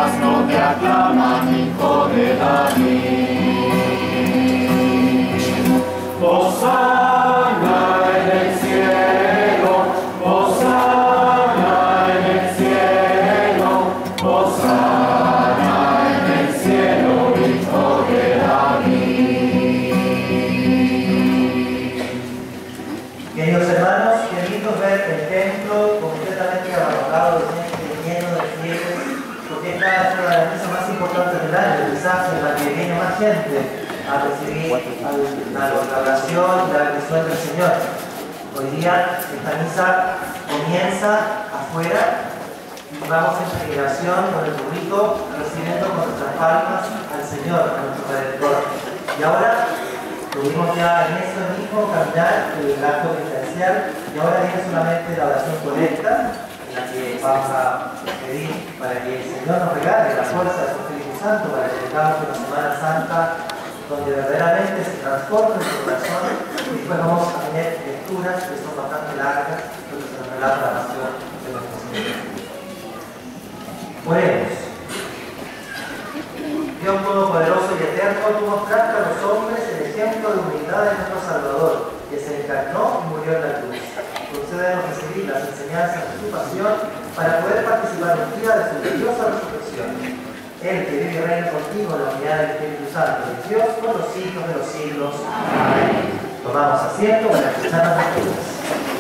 asnos te aclaman, hijo de David. Hosana en el cielo, Hosana en el cielo, Hosana en el cielo, hijo de David. Queridos hermanos, qué lindo ver el templo completamente abarrotado de gente, lleno de fieles, porque esta es una de las misas más importantes del año, quizás en la que viene más gente a recibir la oración y la bendición del Señor. Hoy día esta misa comienza afuera y vamos en peregrinación con el público recibiendo con nuestras palmas al Señor, a nuestro Redentor. Y ahora tuvimos ya en eso mismo caminar el acto penitencial y ahora viene solamente la oración colecta en la que vamos a pedir para que el Señor nos regale la fuerza de su Espíritu Santo para que tengamos una Semana Santa donde verdaderamente se transforme nuestro corazón y después vamos a tener lecturas que son bastante largas donde se nos relata la pasión de nuestro Señor. Oremos. Dios Todopoderoso y Eterno, tú mostraste a los hombres el ejemplo de humildad de nuestro Salvador, que se encarnó y murió en la cruz. Concédenos recibir las enseñanzas de su pasión para poder participar un día de su gloriosa resurrección. Él que vive y reina contigo en la unidad del Espíritu Santo de Dios por los siglos de los siglos. Amén. Tomamos asiento para escuchar las lecturas.